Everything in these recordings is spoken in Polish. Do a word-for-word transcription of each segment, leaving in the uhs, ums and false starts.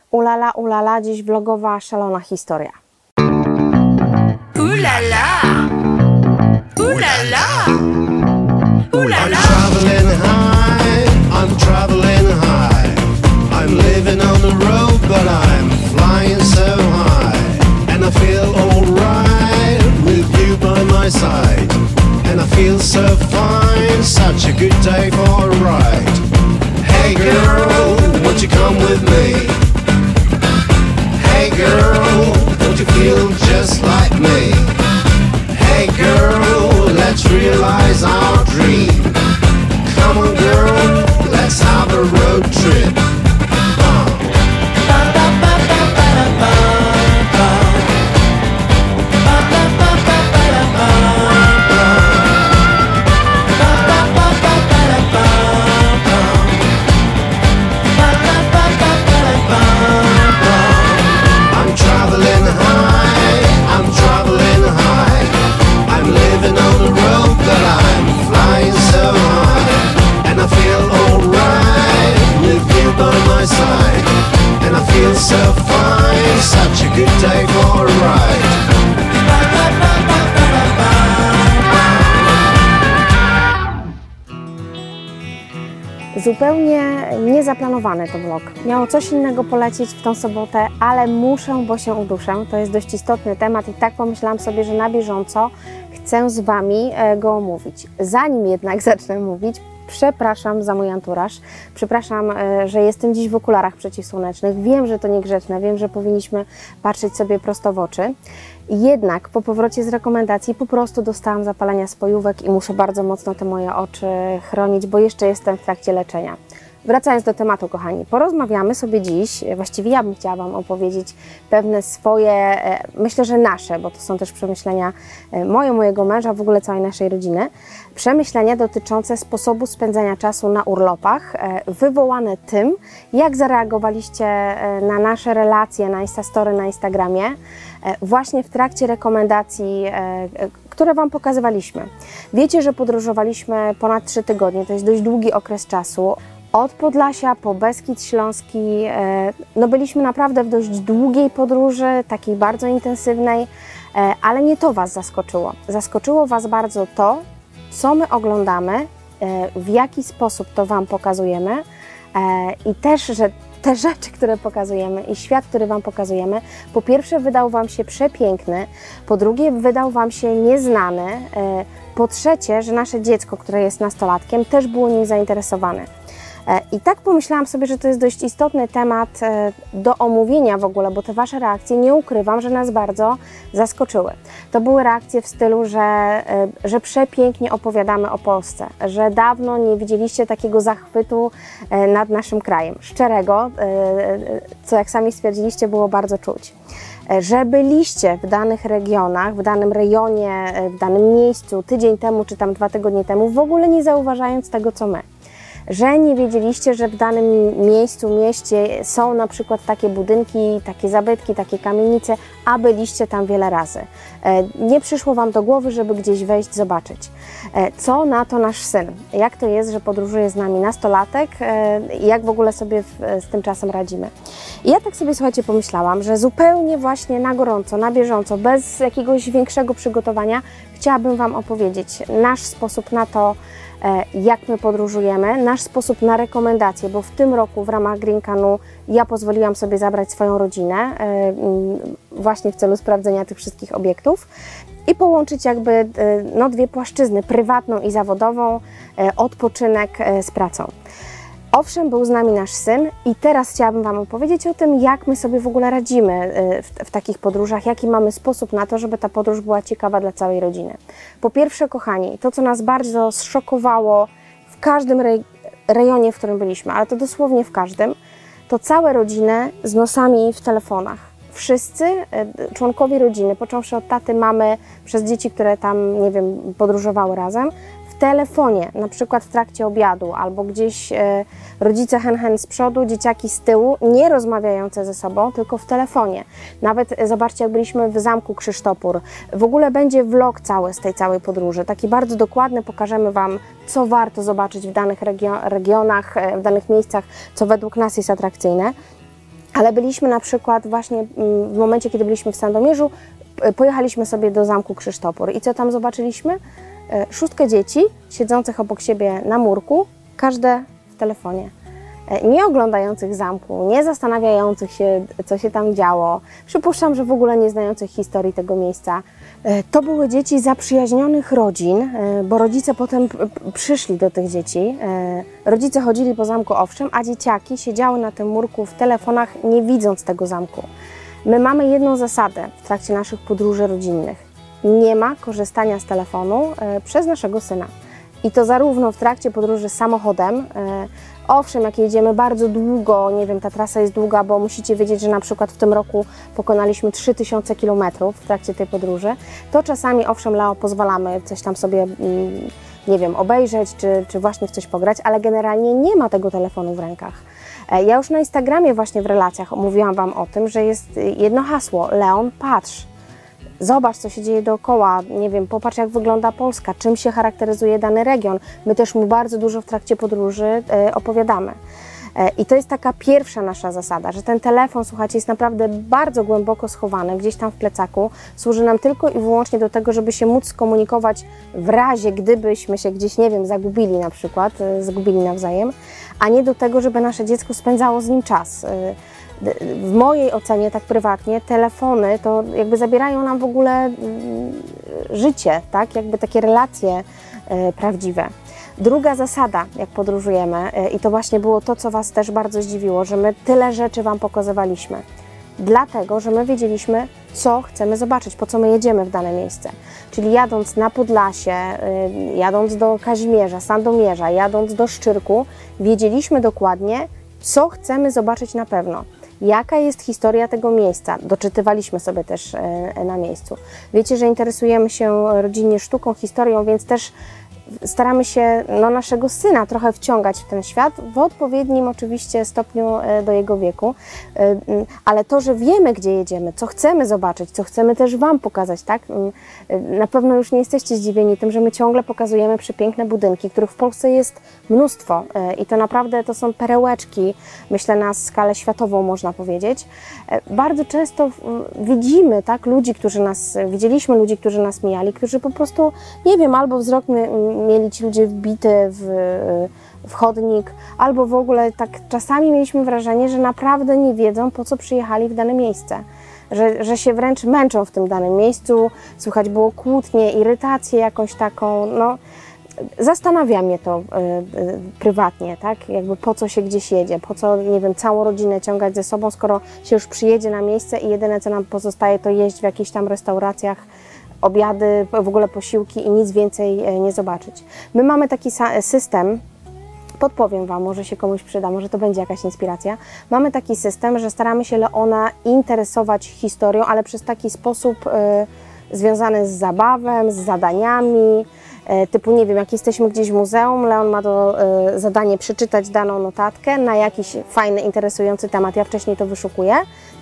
Ulala, ulala, dziś vlogowa, szalona historia. Ulala! Ulala! Ulala! I'm traveling high, I'm traveling high. I'm living on the road, but I'm flying so high. And I feel alright with you by my side. And I feel so fine, such a good day for a ride. Hey girl, won't you come with me? Hey girl, don't you feel just like me? Hey girl, let's realize our dream. Come on girl, let's have a road trip. Uh. I'm traveling high, I'm traveling high. I'm living on the road, but I'm flying so high. And I feel alright with you by my side. And I feel so fine, such a good day for a ride. Zupełnie niezaplanowany to vlog. Miało coś innego polecieć w tą sobotę, ale muszę, bo się uduszę. To jest dość istotny temat i tak pomyślałam sobie, że na bieżąco chcę z Wami go omówić. Zanim jednak zacznę mówić, przepraszam za mój anturaż. Przepraszam, że jestem dziś w okularach przeciwsłonecznych. Wiem, że to niegrzeczne, wiem, że powinniśmy patrzeć sobie prosto w oczy. Jednak po powrocie z rekomendacji po prostu dostałam zapalenia spojówek i muszę bardzo mocno te moje oczy chronić, bo jeszcze jestem w trakcie leczenia. Wracając do tematu, kochani, porozmawiamy sobie dziś, właściwie ja bym chciała Wam opowiedzieć pewne swoje, myślę, że nasze, bo to są też przemyślenia moje, mojego męża, w ogóle całej naszej rodziny, przemyślenia dotyczące sposobu spędzania czasu na urlopach, wywołane tym, jak zareagowaliście na nasze relacje na Instastory, na Instagramie, właśnie w trakcie rekomendacji, które Wam pokazywaliśmy. Wiecie, że podróżowaliśmy ponad trzy tygodnie, to jest dość długi okres czasu. Od Podlasia po Beskid Śląski, no byliśmy naprawdę w dość długiej podróży, takiej bardzo intensywnej, ale nie to Was zaskoczyło. Zaskoczyło Was bardzo to, co my oglądamy, w jaki sposób to Wam pokazujemy i też, że te rzeczy, które pokazujemy i świat, który Wam pokazujemy, po pierwsze wydał Wam się przepiękny, po drugie wydał Wam się nieznany, po trzecie, że nasze dziecko, które jest nastolatkiem, też było nim zainteresowane. I tak pomyślałam sobie, że to jest dość istotny temat do omówienia w ogóle, bo te Wasze reakcje, nie ukrywam, że nas bardzo zaskoczyły. To były reakcje w stylu, że, że przepięknie opowiadamy o Polsce, że dawno nie widzieliście takiego zachwytu nad naszym krajem. Szczerego, co jak sami stwierdziliście, było bardzo czuć. Że byliście w danych regionach, w danym rejonie, w danym miejscu tydzień temu czy tam dwa tygodnie temu, w ogóle nie zauważając tego, co my. Że nie wiedzieliście, że w danym miejscu, mieście są na przykład takie budynki, takie zabytki, takie kamienice, a byliście tam wiele razy. Nie przyszło Wam do głowy, żeby gdzieś wejść, zobaczyć. Co na to nasz syn? Jak to jest, że podróżuje z nami nastolatek i jak w ogóle sobie z tym czasem radzimy? I ja tak sobie, słuchajcie, pomyślałam, że zupełnie właśnie na gorąco, na bieżąco, bez jakiegoś większego przygotowania chciałabym Wam opowiedzieć nasz sposób na to, jak my podróżujemy, nasz sposób na rekomendacje, bo w tym roku w ramach Green Canoe ja pozwoliłam sobie zabrać swoją rodzinę właśnie w celu sprawdzenia tych wszystkich obiektów i połączyć jakby no, dwie płaszczyzny, prywatną i zawodową, odpoczynek z pracą. Owszem, był z nami nasz syn i teraz chciałabym Wam opowiedzieć o tym, jak my sobie w ogóle radzimy w, w takich podróżach, jaki mamy sposób na to, żeby ta podróż była ciekawa dla całej rodziny. Po pierwsze, kochani, to co nas bardzo zszokowało w każdym rej rejonie, w którym byliśmy, ale to dosłownie w każdym, to całe rodziny z nosami w telefonach. Wszyscy członkowie rodziny, począwszy od taty, mamy, przez dzieci, które tam, nie wiem, podróżowały razem, w telefonie, na przykład w trakcie obiadu, albo gdzieś e, rodzice hen hen z przodu, dzieciaki z tyłu, nie rozmawiające ze sobą, tylko w telefonie. Nawet e, zobaczcie, jak byliśmy w Zamku Krzysztopór. W ogóle będzie vlog cały z tej całej podróży, taki bardzo dokładny, pokażemy Wam, co warto zobaczyć w danych regio regionach, e, w danych miejscach, co według nas jest atrakcyjne. Ale byliśmy na przykład właśnie w momencie, kiedy byliśmy w Sandomierzu, pojechaliśmy sobie do Zamku Krzysztopór i co tam zobaczyliśmy? Szóstkę dzieci siedzących obok siebie na murku, każde w telefonie. Nie oglądających zamku, nie zastanawiających się, co się tam działo. Przypuszczam, że w ogóle nie znających historii tego miejsca. To były dzieci zaprzyjaźnionych rodzin, bo rodzice potem przyszli do tych dzieci. Rodzice chodzili po zamku owszem, a dzieciaki siedziały na tym murku w telefonach, nie widząc tego zamku. My mamy jedną zasadę w trakcie naszych podróży rodzinnych. Nie ma korzystania z telefonu przez naszego syna. I to zarówno w trakcie podróży samochodem, owszem, jak jedziemy bardzo długo, nie wiem, ta trasa jest długa, bo musicie wiedzieć, że na przykład w tym roku pokonaliśmy trzy tysiące kilometrów w trakcie tej podróży, to czasami, owszem, Leo, pozwalamy coś tam sobie, nie wiem, obejrzeć, czy, czy właśnie w coś pograć, ale generalnie nie ma tego telefonu w rękach. Ja już na Instagramie właśnie w relacjach mówiłam Wam o tym, że jest jedno hasło: Leon, patrz. Zobacz, co się dzieje dookoła, nie wiem, popatrz, jak wygląda Polska, czym się charakteryzuje dany region. My też mu bardzo dużo w trakcie podróży e, opowiadamy. E, I to jest taka pierwsza nasza zasada, że ten telefon, słuchajcie, jest naprawdę bardzo głęboko schowany, gdzieś tam w plecaku. Służy nam tylko i wyłącznie do tego, żeby się móc skomunikować w razie, gdybyśmy się gdzieś, nie wiem, zagubili na przykład, e, zgubili nawzajem, a nie do tego, żeby nasze dziecko spędzało z nim czas. E, W mojej ocenie, tak prywatnie, telefony to jakby zabierają nam w ogóle życie, tak? Jakby takie relacje prawdziwe. Druga zasada, jak podróżujemy, i to właśnie było to, co Was też bardzo zdziwiło, że my tyle rzeczy Wam pokazywaliśmy. Dlatego, że my wiedzieliśmy, co chcemy zobaczyć, po co my jedziemy w dane miejsce. Czyli jadąc na Podlasie, jadąc do Kazimierza, Sandomierza, jadąc do Szczyrku, wiedzieliśmy dokładnie, co chcemy zobaczyć na pewno. Jaka jest historia tego miejsca? Doczytywaliśmy sobie też na miejscu. Wiecie, że interesujemy się rodzinnie sztuką, historią, więc też staramy się no, naszego syna trochę wciągać w ten świat, w odpowiednim oczywiście stopniu do jego wieku, ale to, że wiemy, gdzie jedziemy, co chcemy zobaczyć, co chcemy też Wam pokazać, tak? Na pewno już nie jesteście zdziwieni tym, że my ciągle pokazujemy przepiękne budynki, których w Polsce jest mnóstwo i to naprawdę to są perełeczki, myślę, na skalę światową można powiedzieć. Bardzo często widzimy, tak, ludzi, którzy nas, widzieliśmy ludzi, którzy nas mijali, którzy po prostu, nie wiem, albo wzrok mieli ci ludzie wbity w, w chodnik, albo w ogóle tak czasami mieliśmy wrażenie, że naprawdę nie wiedzą, po co przyjechali w dane miejsce. Że, że się wręcz męczą w tym danym miejscu, słychać było kłótnie, irytację jakąś taką, no zastanawia mnie to y, y, prywatnie, tak, jakby po co się gdzieś jedzie, po co, nie wiem, całą rodzinę ciągać ze sobą, skoro się już przyjedzie na miejsce i jedyne, co nam pozostaje, to jeść w jakichś tam restauracjach, obiady, w ogóle posiłki i nic więcej nie zobaczyć. My mamy taki system, podpowiem Wam, może się komuś przyda, może to będzie jakaś inspiracja. Mamy taki system, że staramy się Leona interesować historią, ale przez taki sposób y, związany z zabawem, z zadaniami, y, typu, nie wiem, jak jesteśmy gdzieś w muzeum, Leon ma do y, zadanie przeczytać daną notatkę na jakiś fajny, interesujący temat, ja wcześniej to wyszukuję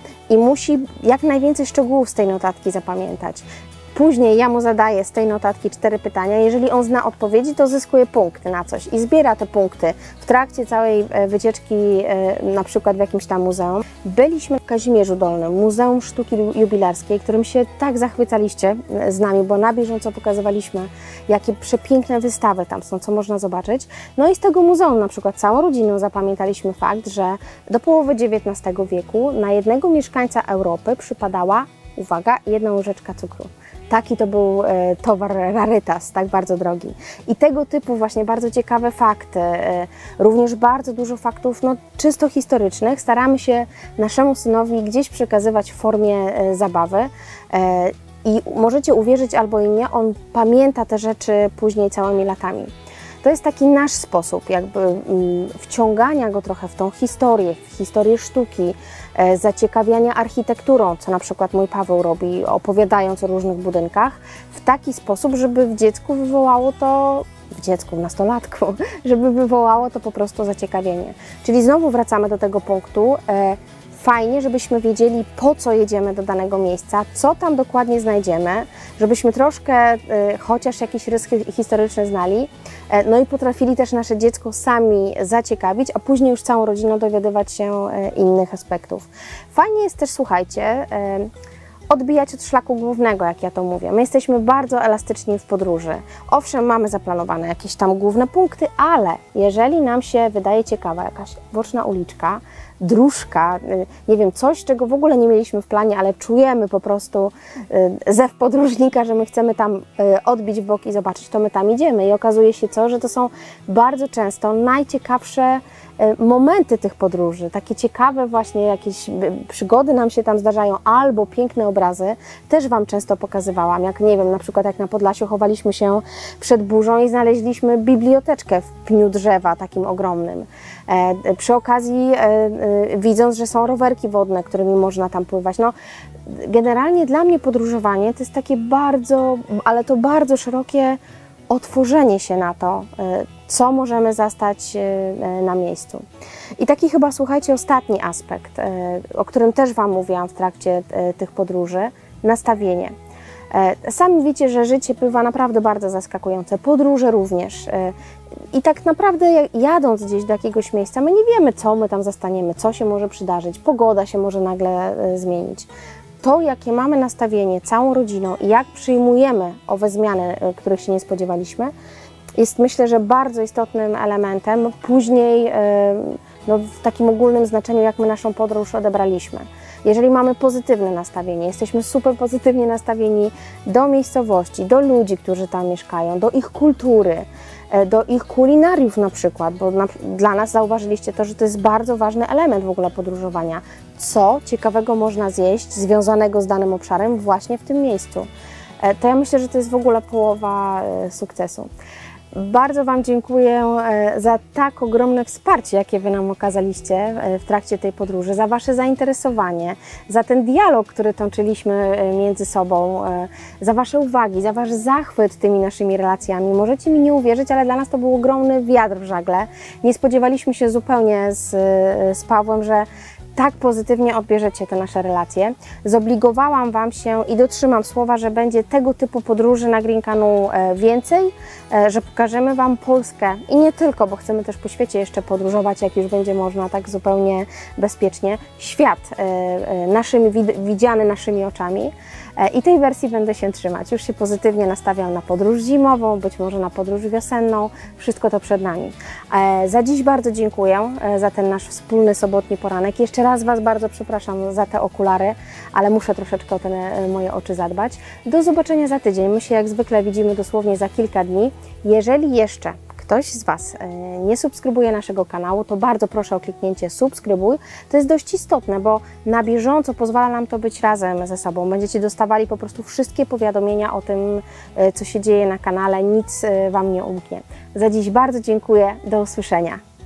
i musi jak najwięcej szczegółów z tej notatki zapamiętać. Później ja mu zadaję z tej notatki cztery pytania. Jeżeli on zna odpowiedzi, to zyskuje punkty na coś i zbiera te punkty w trakcie całej wycieczki, na przykład w jakimś tam muzeum. Byliśmy w Kazimierzu Dolnym, Muzeum Sztuki Jubilarskiej, którym się tak zachwycaliście z nami, bo na bieżąco pokazywaliśmy, jakie przepiękne wystawy tam są, co można zobaczyć. No i z tego muzeum na przykład całą rodziną zapamiętaliśmy fakt, że do połowy dziewiętnastego wieku na jednego mieszkańca Europy przypadała, uwaga, jedna łyżeczka cukru. Taki to był e, towar rarytas, tak bardzo drogi. I tego typu właśnie bardzo ciekawe fakty, e, również bardzo dużo faktów no, czysto historycznych staramy się naszemu synowi gdzieś przekazywać w formie e, zabawy. E, I możecie uwierzyć albo i nie, on pamięta te rzeczy później całymi latami. To jest taki nasz sposób jakby mm, wciągania go trochę w tą historię, w historię sztuki, e, zaciekawiania architekturą, co na przykład mój Paweł robi, opowiadając o różnych budynkach, w taki sposób, żeby w dziecku wywołało to, w dziecku, w nastolatku, żeby wywołało to po prostu zaciekawienie. Czyli znowu wracamy do tego punktu, e, fajnie, żebyśmy wiedzieli, po co jedziemy do danego miejsca, co tam dokładnie znajdziemy, żebyśmy troszkę y, chociaż jakiś rys historyczny znali, y, no i potrafili też nasze dziecko sami zaciekawić, a później już całą rodziną dowiadywać się y, innych aspektów. Fajnie jest też, słuchajcie, y, odbijać od szlaku głównego, jak ja to mówię. My jesteśmy bardzo elastyczni w podróży. Owszem, mamy zaplanowane jakieś tam główne punkty, ale jeżeli nam się wydaje ciekawa jakaś boczna uliczka, dróżka, nie wiem, coś, czego w ogóle nie mieliśmy w planie, ale czujemy po prostu zew podróżnika, że my chcemy tam odbić w bok i zobaczyć, to my tam idziemy. I okazuje się co, że to są bardzo często najciekawsze momenty tych podróży, takie ciekawe właśnie jakieś przygody nam się tam zdarzają, albo piękne obrazy, też Wam często pokazywałam, jak nie wiem, na przykład jak na Podlasiu chowaliśmy się przed burzą i znaleźliśmy biblioteczkę w pniu drzewa, takim ogromnym. E, przy okazji e, e, widząc, że są rowerki wodne, którymi można tam pływać. No, generalnie dla mnie podróżowanie to jest takie bardzo, ale to bardzo szerokie otworzenie się na to, co możemy zastać na miejscu. I taki chyba, słuchajcie, ostatni aspekt, o którym też Wam mówiłam w trakcie tych podróży, nastawienie. Sami wiecie, że życie bywa naprawdę bardzo zaskakujące, podróże również. I tak naprawdę jadąc gdzieś do jakiegoś miejsca, my nie wiemy, co my tam zastaniemy, co się może przydarzyć, pogoda się może nagle zmienić. To, jakie mamy nastawienie całą rodziną i jak przyjmujemy owe zmiany, których się nie spodziewaliśmy, jest, myślę, że bardzo istotnym elementem później no, w takim ogólnym znaczeniu, jak my naszą podróż odebraliśmy. Jeżeli mamy pozytywne nastawienie, jesteśmy super pozytywnie nastawieni do miejscowości, do ludzi, którzy tam mieszkają, do ich kultury, do ich kulinariów na przykład, bo na, dla nas zauważyliście to, że to jest bardzo ważny element w ogóle podróżowania. Co ciekawego można zjeść związanego z danym obszarem właśnie w tym miejscu. To ja myślę, że to jest w ogóle połowa sukcesu. Bardzo Wam dziękuję za tak ogromne wsparcie, jakie Wy nam okazaliście w trakcie tej podróży, za Wasze zainteresowanie, za ten dialog, który toczyliśmy między sobą, za Wasze uwagi, za Wasz zachwyt tymi naszymi relacjami. Możecie mi nie uwierzyć, ale dla nas to był ogromny wiatr w żagle. Nie spodziewaliśmy się zupełnie z, z Pawłem, że tak pozytywnie odbierzecie te nasze relacje. Zobligowałam Wam się i dotrzymam słowa, że będzie tego typu podróży na Green Canoe więcej, że pokażemy Wam Polskę i nie tylko, bo chcemy też po świecie jeszcze podróżować, jak już będzie można tak zupełnie bezpiecznie. Świat naszymi, widziany naszymi oczami. I tej wersji będę się trzymać. Już się pozytywnie nastawiam na podróż zimową, być może na podróż wiosenną. Wszystko to przed nami. Za dziś bardzo dziękuję za ten nasz wspólny sobotni poranek. Jeszcze raz Was bardzo przepraszam za te okulary, ale muszę troszeczkę o te moje oczy zadbać. Do zobaczenia za tydzień. My się jak zwykle widzimy dosłownie za kilka dni. Jeżeli jeszcze ktoś z Was nie subskrybuje naszego kanału, to bardzo proszę o kliknięcie subskrybuj. To jest dość istotne, bo na bieżąco pozwala nam to być razem ze sobą. Będziecie dostawali po prostu wszystkie powiadomienia o tym, co się dzieje na kanale, nic Wam nie umknie. Za dziś bardzo dziękuję, do usłyszenia.